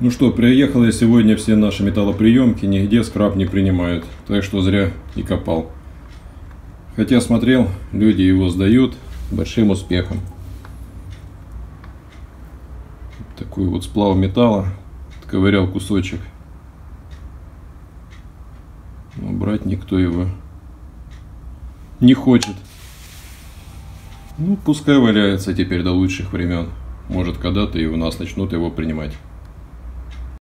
Ну что, приехал я сегодня, все наши металлоприемки, нигде скрап не принимают, так что зря и копал. Хотя смотрел, люди его сдают большим успехом. Такой вот сплав металла, ковырял кусочек. Но брать никто его не хочет. Ну, пускай валяется теперь до лучших времен. Может, когда-то и у нас начнут его принимать.